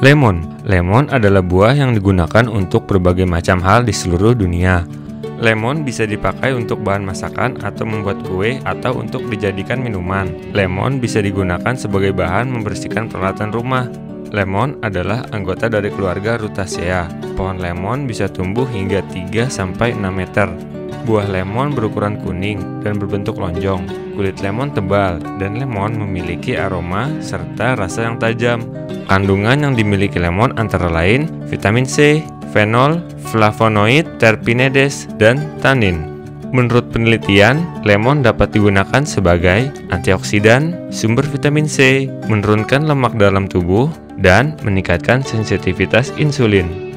Lemon. Lemon adalah buah yang digunakan untuk berbagai macam hal di seluruh dunia. Lemon bisa dipakai untuk bahan masakan atau membuat kue atau untuk dijadikan minuman. Lemon bisa digunakan sebagai bahan membersihkan peralatan rumah. Lemon adalah anggota dari keluarga Rutaceae. Pohon lemon bisa tumbuh hingga 3-6 meter. Buah lemon berukuran kuning dan berbentuk lonjong. Kulit lemon tebal dan lemon memiliki aroma serta rasa yang tajam. Kandungan yang dimiliki lemon antara lain vitamin C, fenol, flavonoid, terpenoides, dan tanin. Menurut penelitian, lemon dapat digunakan sebagai antioksidan, sumber vitamin C, menurunkan lemak dalam tubuh, dan meningkatkan sensitivitas insulin.